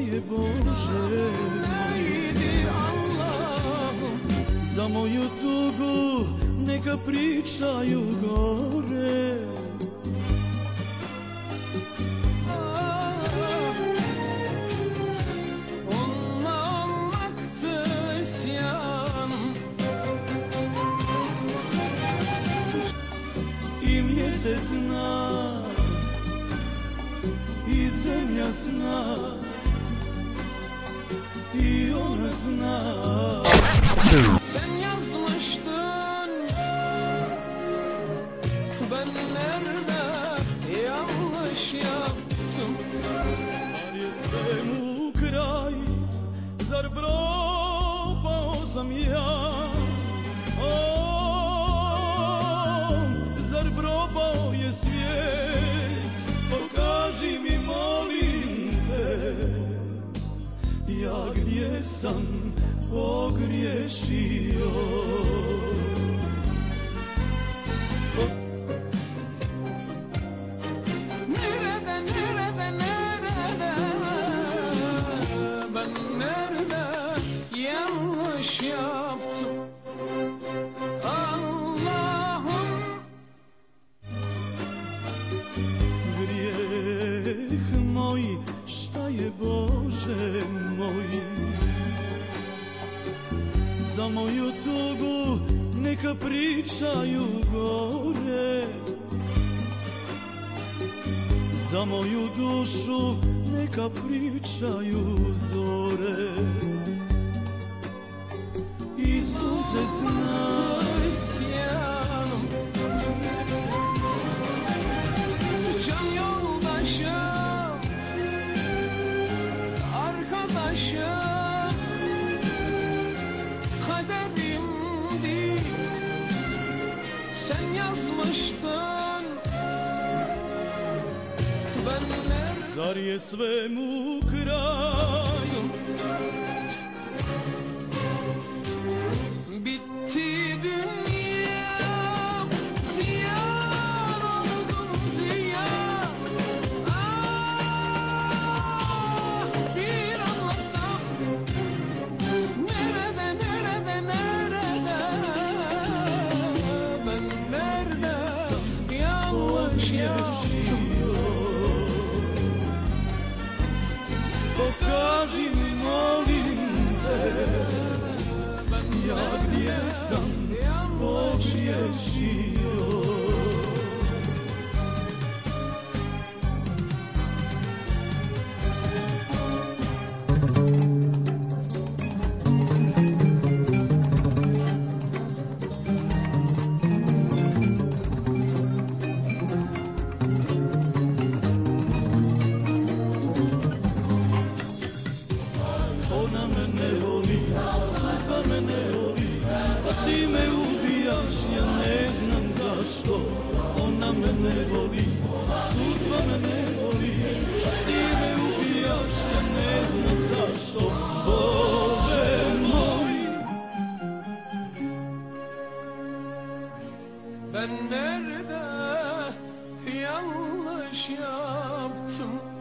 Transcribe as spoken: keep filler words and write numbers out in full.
je Bože za moju tugu, neka pričaju gore. Onunla olmaktı isyanım. I mjesec zna, i zemlja zna, i ona zna. Sen yazmıştın, ben nerede yanlış yaptım? Zar je svemu kraj, zar propao sam ja? O, zar propao je svijet? Pokaži mi, molim te, ja gdje sam pogriješio. Nerede, nerede, nerede, ben nerede yanlış yaptım? Allah'ım, Grijeh moj, šta je Bože moj? Za moju tugu neka pričaju gore. Za moju dušu neka pričaju zore. I sunce zna, isyanım. Can yoldaşım, arkadaşım, kaderimdi. Sen yazmıştın, ben nerede? zar je svemu kraj? Bitti dünya, ziyan oldum ziyan. Ah, bir anlasam, nerede, nerede, nerede, ben nerede yanlış yaptım? Pokaži mi, molim te, ja gdje sam pogriješio. Ona me ne voli, sudba me ne voli, a ti me ubijaš, ja ne znam zašto. Ona me ne voli, sudba me ne voli, a ti me ubijaš, ja ne znam zašto. Bože moj, Ben nerede yanlış yaptım?